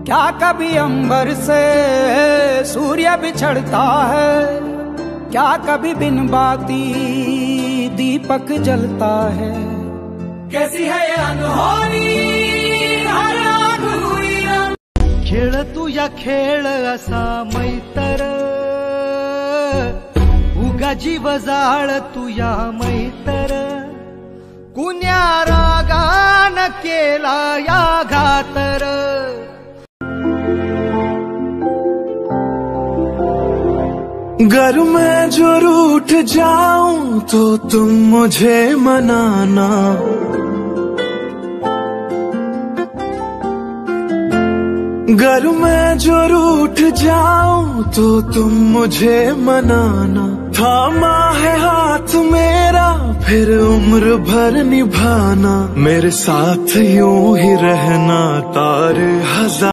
क्या कभी अंबर से सूर्य बिछड़ता है, क्या कभी बिन बाती दीपक जलता है। कैसी है ये अनहोनी हर आग हुई। खेळ तुझ्या खेळ असा मैतर, उगा जीव जाळ तुझ्या मैतर। कुण्या रागान केला या घातर। गर मैं जो रूठ जाऊं तो तुम मुझे मनाना, गर मैं जो रूठ जाऊं तो तुम मुझे मनाना। थामा है हाथ मेरा फिर उम्र भर निभाना, मेरे साथ यूं ही रहना तारे हजार।